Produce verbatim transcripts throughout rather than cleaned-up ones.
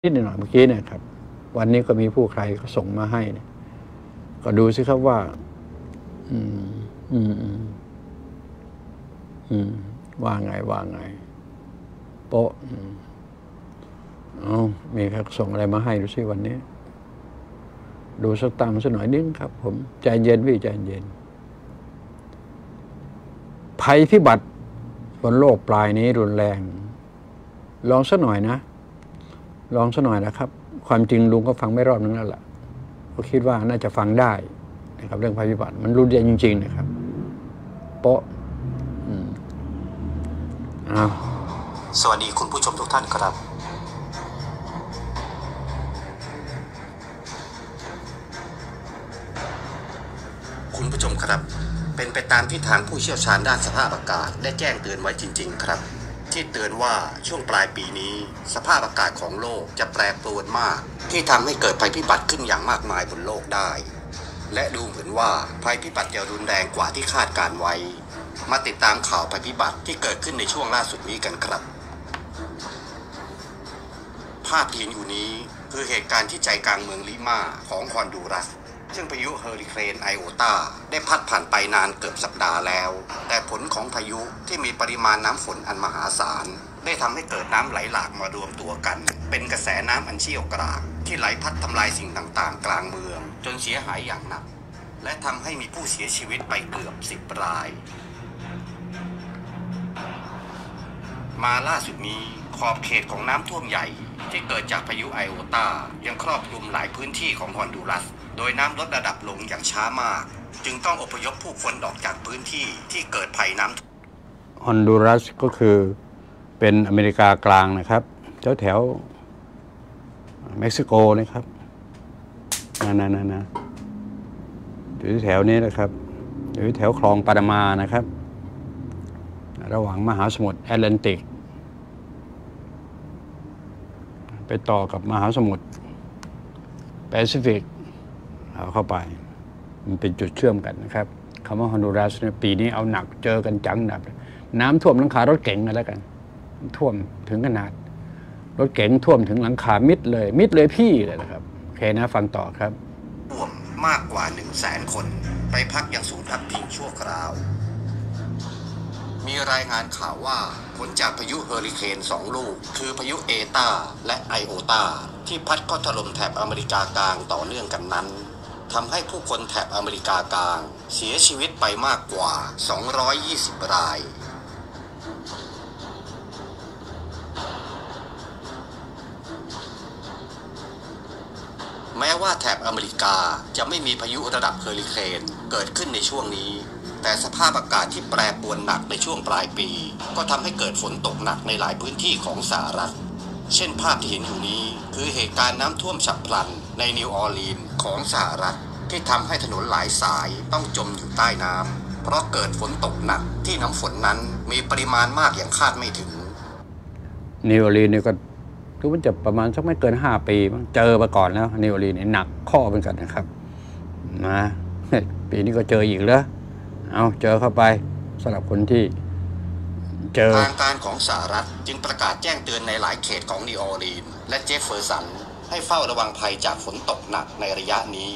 นิดหน่อยเมื่อกี้เนี่ยครับวันนี้ก็มีผู้ใครก็ส่งมาให้เนี่ยก็ดูสิครับว่าอืมอืมอืมอืมว่าไงว่าไงโป๊ะอ๋อมีใครส่งอะไรมาให้ดูสิวันนี้ดูสักตามสักหน่อยนึงครับผมใจเย็นพี่ใจเย็นภัยพิบัติบนโลกปลายนี้รุนแรงลองสักหน่อยนะลองสักหน่อยนะครับความจริงลุงก็ฟังไม่รอบนึงแล้วล่ะก็คิดว่าน่าจะฟังได้นะครับเรื่องภัยพิบัติมันรุนแรงจริงๆนะครับโป๊ะอืมอ้าวสวัสดีคุณผู้ชมทุกท่านครับคุณผู้ชมครับเป็นไปตามที่ทางผู้เชี่ยวชาญด้านสภาพอากาศได้แจ้งเตือนไว้จริงๆครับที่เตือนว่าช่วงปลายปีนี้สภาพอากาศของโลกจะแปรปรวนมากที่ทำให้เกิดภัยพิบัติขึ้นอย่างมากมายบนโลกได้และดูเหมือนว่าภัยพิบัติจะรุนแรงกว่าที่คาดการไว้มาติดตามข่าวภัยพิบัติที่เกิดขึ้นในช่วงล่าสุดนี้กันครับภาพที่เห็นอยู่นี้คือเหตุการณ์ที่ใจกลางเมืองลิมาของฮอนดูรัสซึ่งพายุเฮอริเคนไอโอตาได้พัดผ่านไปนานเกือบสัปดาห์แล้วแต่ผลของพายุที่มีปริมาณน้ำฝนอันมหาศาลได้ทำให้เกิดน้ำไหลหลากมารวมตัวกันเป็นกระแสน้ำอันเชี่ยวกรากที่ไหลพัดทำลายสิ่งต่างๆกลางเมืองจนเสียหายอย่างหนักและทำให้มีผู้เสียชีวิตไปเกือบสิบรายมาล่าสุดนี้ขอบเขตของน้ำท่วมใหญ่ที่เกิดจากพายุไอโอตายังครอบคลุมหลายพื้นที่ของฮอนดูรัสโดยน้ำลดระดับลงอย่างช้ามากจึงต้องอพยพผู้คนออกจากพื้นที่ที่เกิดภัยน้ำฮอนดูรัสก็คือเป็นอเมริกากลางนะครับแถวแถวเม็กซิโกนะครับนะนะนะนะอยู่แถวนี้นะครับอยู่แถวคลองปานามานะครับระหว่างมหาสมุทรแอตแลนติกไปต่อกับมหาสมุทรแปซิฟิกเอาเข้าไปมันเป็นจุดเชื่อมกันนะครับคำว่าฮอนดูรัสเนี่ยปีนี้เอาหนักเจอกันจังหนักน้ำท่วมหลังคารถเก๋งกันแล้วกันท่วมถึงขนาดรถเก๋งท่วมถึงหลังคามิดเลยมิดเลยพี่เลยนะครับโอเคนะฟังต่อครับท่วมมากกว่าหนึ่งแสนคนไปพักยังศูนย์พักพิงชั่วคราวมีรายงานข่าวว่าผลจากพายุเฮอริเคนสองลูกคือพายุเอตาและไอโอตาที่พัดเข้าถล่มแถบอเมริกากลางต่อเนื่องกันนั้นทำให้ผู้คนแถบอเมริกากลางเสียชีวิตไปมากกว่าสองร้อยยี่สิบรายแม้ว่าแถบอเมริกาจะไม่มีพายุระดับเฮอริเคนเกิดขึ้นในช่วงนี้แต่สภาพอากาศที่แปรปรวนหนักในช่วงปลายปีก็ทำให้เกิดฝนตกหนักในหลายพื้นที่ของสหรัฐเช่นภาพที่เห็นอยู่นี้คือเหตุการณ์น้ำท่วมฉับพลันในนิวออร์ลีนส์ของสหรัฐที่ทำให้ถนนหลายสายต้องจมอยู่ใต้น้ำเพราะเกิดฝนตกหนักที่น้ำฝนนั้นมีปริมาณมากอย่างคาดไม่ถึงนิวออร์ลีนส์นี่ก็คือมันจะประมาณสักไม่เกินห้าปีเจอมาก่อนแล้วนิวออร์ลีนส์นี่หนักข้อเป็นกันนะครับนะปีนี้ก็เจออีกแล้วเอาเจอเข้าไปสำหรับคนที่เจอทางการของสหรัฐจึงประกาศแจ้งเตือนในหลายเขตของนิวออร์ลีนส์และเจฟเฟอร์สันให้เฝ้าระวังภัยจากฝนตกหนักในระยะนี้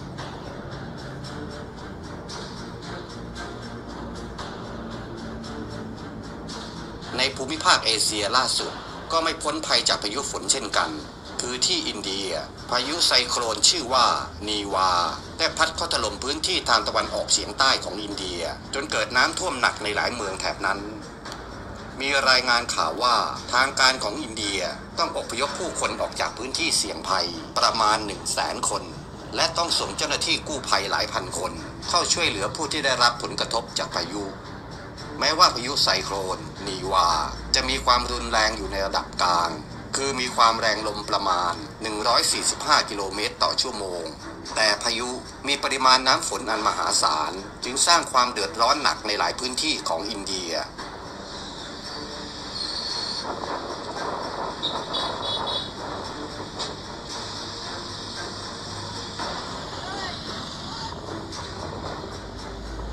ในภูมิภาคเอเชียล่าสุดก็ไม่พ้นภัยจากพายุฝนเช่นกันคือที่อินเดียพายุไซโคลนชื่อว่านีวาได้พัดเข้าถล่มพื้นที่ทางตะวันออกเฉียงใต้ของอินเดียจนเกิดน้ำท่วมหนักในหลายเมืองแถบนั้นมีรายงานข่าวว่าทางการของอินเดียต้องอพยพผู้คนออกจากพื้นที่เสี่ยงภัยประมาณหนึ่งแสนคนและต้องส่งเจ้าหน้าที่กู้ภัยหลายพันคนเข้าช่วยเหลือผู้ที่ได้รับผลกระทบจากพายุแม้ว่าพายุไซโคลนนีวาจะมีความรุนแรงอยู่ในระดับกลางคือมีความแรงลมประมาณหนึ่งร้อยสี่สิบห้ากิโลเมตรต่อชั่วโมงแต่พายุมีปริมาณน้ำฝนอันมหาศาลจึงสร้างความเดือดร้อนหนักในหลายพื้นที่ของอินเดีย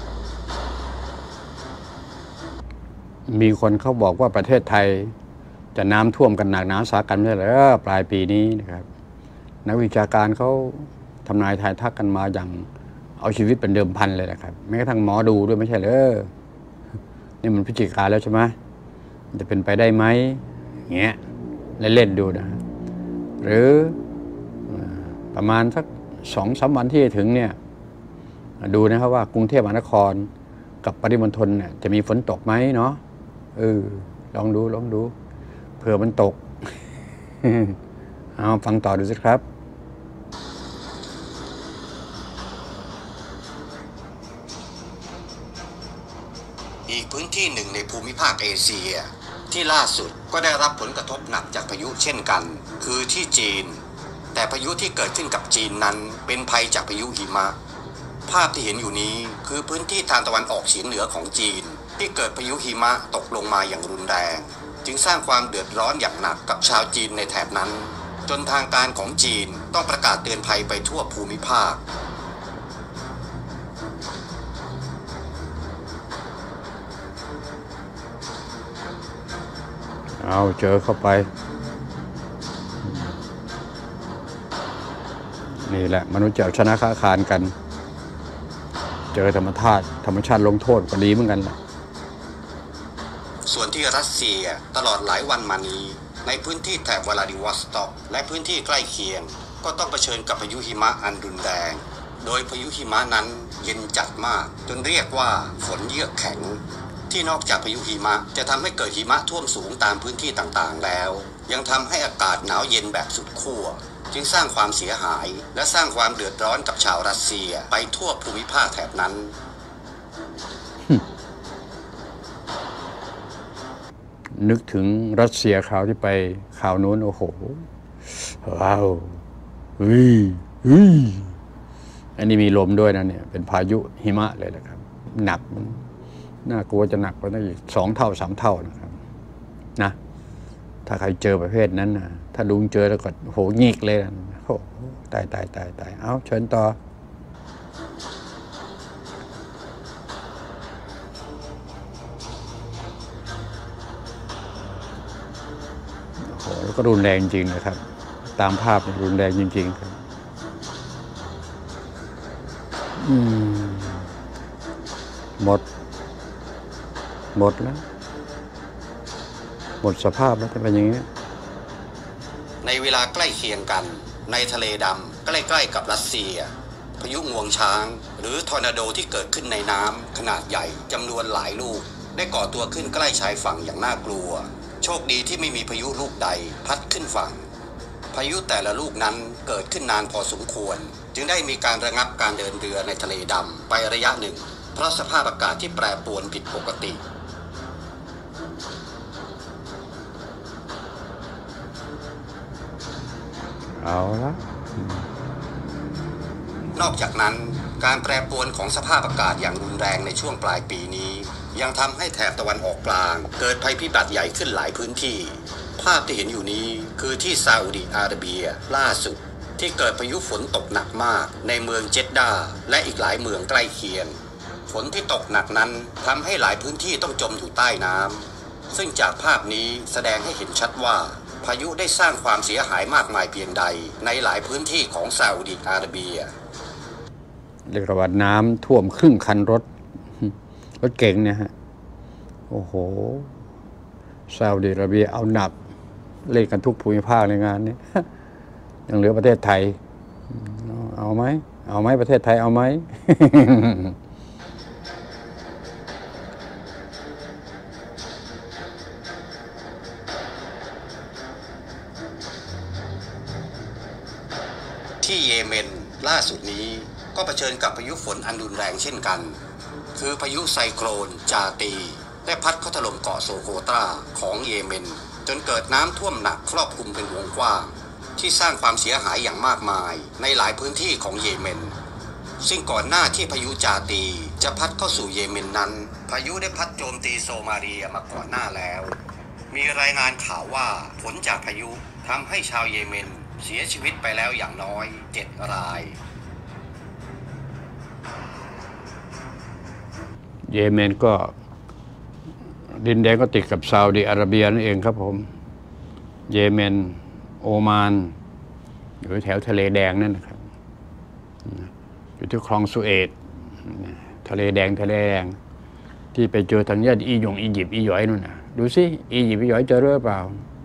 มีคนเขาบอกว่าประเทศไทยจะน้ำท่วมกันหนักหนาสากันไม่ใช่เหรอปลายปีนี้นะครับนักวิชาการเขาทำนายทายทักกันมาอย่างเอาชีวิตเป็นเดิมพันเลยนะครับแม้กระทั่งหมอดูด้วยไม่ใช่เหรอนี่มันพฤศจิกาแล้วใช่ไหมจะเป็นไปได้ไหมอย่างเงี้ยเล่นๆดูนะหรือประมาณสักสองสามวันที่จะถึงเนี่ยดูนะครับว่ากรุงเทพมหานครกับปริมณฑลเนี่ยจะมีฝนตกไหมเนาะเออลองดูลองดูเผื่อมันตก เอาฟังต่อดูสิครับอีกพื้นที่หนึ่งในภูมิภาคเอเชียที่ล่าสุดก็ได้รับผลกระทบหนักจากพายุเช่นกันคือที่จีนแต่พายุที่เกิดขึ้นกับจีนนั้นเป็นภัยจากพายุหิมะภาพที่เห็นอยู่นี้คือพื้นที่ทางตะวันออกเฉียงเหนือของจีนที่เกิดพายุหิมะตกลงมาอย่างรุนแรงจึงสร้างความเดือดร้อนอย่างหนักกับชาวจีนในแถบนั้นจนทางการของจีนต้องประกาศเตือนภัยไปทั่วภูมิภาคเอาเจอเข้าไปนี่แหละมนุษย์จะชนะค้าคานกันเจอธรรมชาติธรรมชาติลงโทษก็ดีเหมือนกันแหละส่วนที่รัสเซียตลอดหลายวันมานี้ในพื้นที่แถบวลาดิวอสต็อกและพื้นที่ใกล้เคียงก็ต้องเผชิญกับพายุหิมะอันรุนแรงโดยพายุหิมะนั้นเย็นจัดมากจนเรียกว่าฝนเยือกแข็งที่นอกจากพายุหิมะจะทำให้เกิดหิมะท่วมสูงตามพื้นที่ต่างๆแล้วยังทำให้อากาศหนาวเย็นแบบสุดขั้วจึงสร้างความเสียหายและสร้างความเดือดร้อนกับชาวรัสเซียไปทั่วภูมิภาคแถบนั้นนึกถึงรัสเซียคราวที่ไปข่าวนู้นโอ้โหว้าวอุ้ยอุ้ยอันนี้มีลมด้วยนะเนี่ยเป็นพายุหิมะเลยนะครับหนักมันน่ากลัวจะหนักกว่านั้นอีกสองเท่าสามเท่านะครับนะถ้าใครเจอประเภทนั้นนะถ้าลุงเจอแล้วก็โหงีกเลยนะโอ้ตายตายตายตายเอาเชิญต่อโอ้แล้วก็รุนแรงจริงนะครับตามภาพรุนแรงจริงๆครับอืมหมดหมดแล้วหมดสภาพแล้วจะเป็นอย่างนี้ในเวลาใกล้เคียงกันในทะเลดำใกล้ๆกับรัสเซียพายุงวงช้างหรือทอร์นาโดที่เกิดขึ้นในน้ำขนาดใหญ่จำนวนหลายลูกได้ก่อตัวขึ้นใกล้ชายฝั่งอย่างน่ากลัวโชคดีที่ไม่มีพายุลูกใดพัดขึ้นฝั่งพายุแต่ละลูกนั้นเกิดขึ้นนานพอสมควรจึงได้มีการระงับการเดินเรือในทะเลดำไประยะหนึ่งเพราะสภาพอากาศที่แปรปรวนผิดปกติเอาละนอกจากนั้นการแปรปรวนของสภาพอากาศอย่างรุนแรงในช่วงปลายปีนี้ยังทำให้แถบตะวันออกกลางเกิดภัยพิบัติใหญ่ขึ้นหลายพื้นที่ภาพที่เห็นอยู่นี้คือที่ซาอุดิอาระเบียล่าสุดที่เกิดพายุฝนตกหนักมากในเมืองเจดดาและอีกหลายเมืองใกล้เคียงฝนที่ตกหนักนั้นทำให้หลายพื้นที่ต้องจมอยู่ใต้น้ำซึ่งจากภาพนี้แสดงให้เห็นชัดว่าพายุได้สร้างความเสียหายมากมายเพียงใดในหลายพื้นที่ของซาอุดิอาระเบียเรียกว่าน้ำท่วมครึ่งคันรถรถเก๋งเนี่ยฮะโอ้โหซาอุดิอาระเบียเอาหนักเล่นกันทุกภูมิภาคในงานนี้ยังเหลือประเทศไทยเอาไหมเอาไหมประเทศไทยเอาไหมที่เยเมนล่าสุดนี้ก็เผชิญกับพายุฝนอันรุนแรงเช่นกันคือพายุไซโคลนจาตีได้พัดเข้าถล่มเกาะโซโคตราของเยเมนจนเกิดน้ำท่วมหนักครอบคลุมเป็นวงกว้างที่สร้างความเสียหายอย่างมากมายในหลายพื้นที่ของเยเมนซึ่งก่อนหน้าที่พายุจาตีจะพัดเข้าสู่เยเมนนั้นพายุได้พัดโจมตีโซมาเลียมาก่อนหน้าแล้วมีรายงานข่าวว่าผลจากพายุทำให้ชาวเยเมนเสียชีวิตไปแล้วอย่างน้อยเจ็ดรายเยเมนก็ดินแดงก็ติดกับซาอุดิอาระเบียนั่นเองครับผมเยเมนโอมานอยู่แถวทะเลแดงนั่นนะครับอยู่ที่คลองสุเอตทะเลแดงทะเลแดงที่ไปเจอทางญาติอีหยงอียิปต์อีหยอยนู่นนะดูสิอียิปต์อีหยอยเจอหรือเปล่า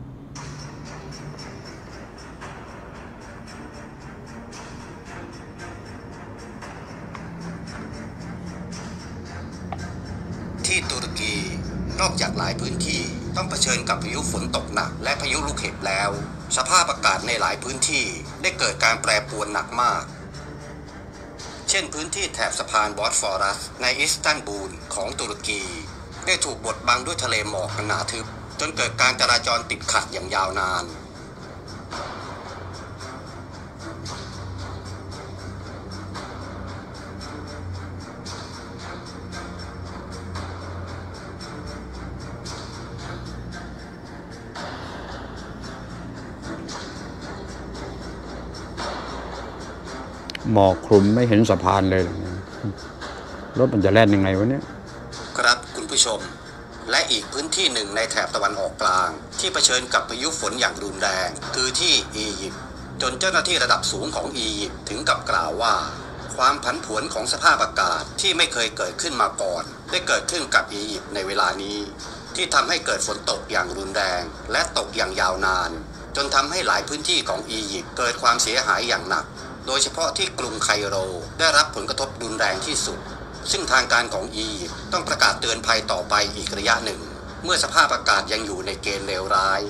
ที่ตุรกีนอกจากหลายพื้นที่ต้องเผชิญกับพายุฝนตกหนักและพายุลูกเห็บแล้ว สภาพอากาศในหลายพื้นที่ได้เกิดการแปรปรวนหนักมากเช่นพื้นที่แถบสะพานบอสฟอรัสในอิสตันบูลของตุรกีได้ถูกบดบังด้วยทะเลหมอกหนาทึบจนเกิดการจราจรติดขัดอย่างยาวนานหมอกคลุมไม่เห็นสะพานเลยรถมันจะแล่นยังไงวะเนี่ยครับคุณผู้ชมและอีกพื้นที่หนึ่งในแถบตะวันออกกลางที่เผชิญกับพายุฝนอย่างรุนแรงคือที่อียิปต์จนเจ้าหน้าที่ระดับสูงของอียิปต์ถึงกับกล่าวว่าความผันผวนของสภาพอากาศที่ไม่เคยเกิดขึ้นมาก่อนได้เกิดขึ้นกับอียิปต์ในเวลานี้ที่ทำให้เกิดฝนตกอย่างรุนแรงและตกอย่างยาวนานจนทำให้หลายพื้นที่ของอียิปต์เกิดความเสียหายอย่างหนักโดยเฉพาะที่กรุงไคโรได้รับผลกระทบรุนแรงที่สุดซึ่งทางการของอียิปต์ต้องประกาศเตือนภัยต่อไปอีกระยะหนึ่งเมื่อสภาพอากาศยังอยู่ในเกณฑ์เลวร้าย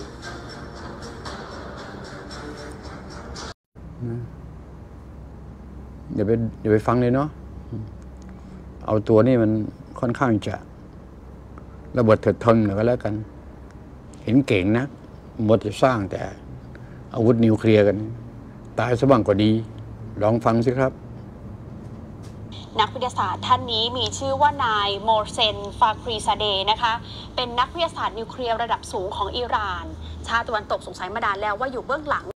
อย่าไปอย่าไปฟังเลยเนาะเอาตัวนี้มันค่อนข้างจะระเบิดเถิดเทิงหน่อยก็แล้วกันเห็นเก่งนะหมดจะสร้างแต่อาวุธนิวเคลียร์กันตายซะบ้างก็ดีลองฟังสิครับนักวิทยาศาสตร์ท่านนี้มีชื่อว่านายโมเซนฟาครีซาเดย์นะคะเป็นนักวิทยาศาสตร์นิวเคลียร์ระดับสูงของอิหร่านชาติตะวันตกสงสัยมานานแล้วว่าอยู่เบื้องหลัง